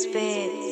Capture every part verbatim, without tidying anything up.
spits.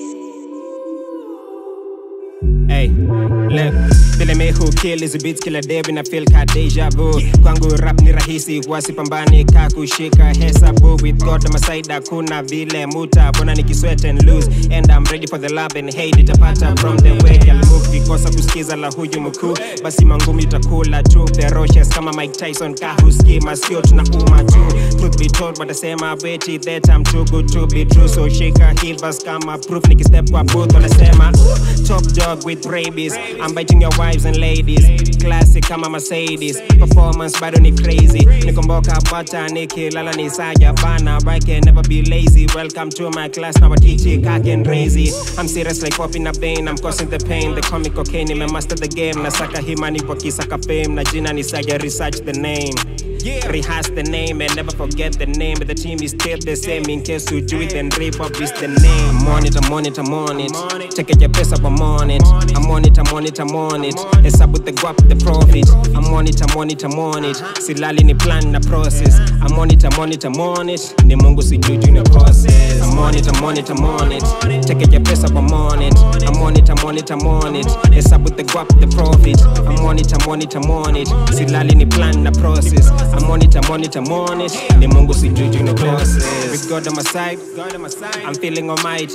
Hey, look, vile me who kill hizi beats kila day na feel ka deja vu. Kwangu rap ni rahisi, wasipambani ka kushika hesabu. With God on my side hakuna vile muta bona nikisweat and lose. And I'm ready for the love and hate itapata from the way y'all move. Kikosa kusikiza la huyu mkuu, basi mangumi utakula tu. Ferocious kama Mike Tyson ka huski masikio tunauma tu. Truth be told watasema beti that I'm too good to be true. So shika hii verse kama proof nikistep kwa booth wanasema top dog with rabies. I'm biting your wives and ladies. Classic kama Mercedes. Performance bado ni crazy. Nikomboka bata nikilala ni saja bana. I can never be lazy. Welcome to my class now I teach you cock and crazy. I'm serious like popping a vein. I'm causing the pain. The comic cocaine. Me master the game. Nasaka himani kwa kisaka fame. Na jina ni saja research the name. Yeah. Rehearse the name and never forget the name. But the team is still the same. In case you do it then rip up is the name. I'm on it, I'm on it, I'm on it. Check it your best up, I'm on it. I'm on it, I'm on it, I'm on it. It's up with the guap, the profit. I'm on it, I'm on it, I'm on it. Silali ni plan na process. I'm on it, I'm on it, I'm on it. Ni mungu si juju ni process. I'm on it, I'm on it, I'm on it. Check it your best up, I'm on it. I'm on it, I'm on it, I'm on it. It's up with the guap, the profit. I'm on it, I'm on it, I'm on it. Silali ni plan na process. I'm on it, I'm on it, I'm on it. Ni mungu si juju ni process. With God on my side, I'm feeling almighty.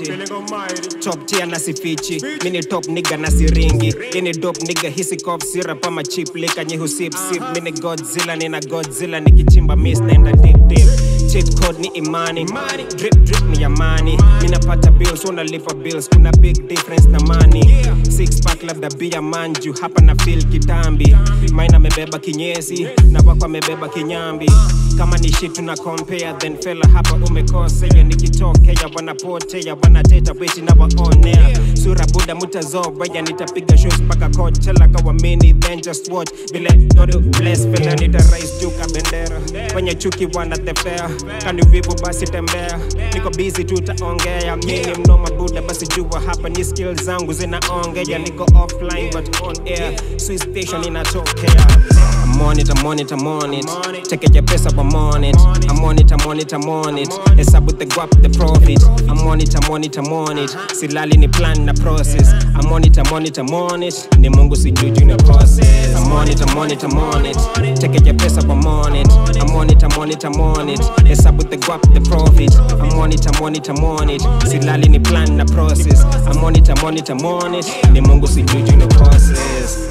Top tier na sifichi. Mini top nigga na siringi. Ini dope nigga hisi cough syrup ama cheap liquor nye husip sip. Mini Godzilla nina Godzilla nikichimba miss nenda deep deep. Cheat code ni imani. Drip drip ni yamani. Mina pata bills wana lipa bills. Kuna big difference na money. Six pack labda bia manju. Hapa na feel kitambi. Maina mebeba kinyesi na wako mebeba kinyambi. Kama ni shit tuna compare then fella hapa umekosea. Nikitokea wanapotea wanateta weti na waonea. Sura buda mutazoba ya nitapiga shows paka Coachella kawa mini then just watch. Vile dodo bless fella nita rise juka bendera. Wenye chuki wana the fair. Kani vivu basi tembea. Niko busy tutaongea. Mini mnoma buda basi jua hapa ni skills zangu zinaongea. Niko offline but on air. Swiss station inatokea. I'm on it, I'm on it, I'm on it. Check it your best up, I'm on it. I'm on it, I'm on it, I'm on it. It's up with the guap, the profit. I'm on it, I'm on it, I'm on it. Silali ni plan na process. I'm on it, I'm on it, I'm on it. Ni mungu si juju ni process. I'm on it, I'm on it, I'm on it. Check it your best up, I'm on it. I'm on it, I'm on it, I'm on it. It's up with the guap, the profit. I'm on it, I'm on it, I'm on it. Silali ni plan na process. I'm on it, I'm on it, I'm on it. Ni mungu si juju ni process.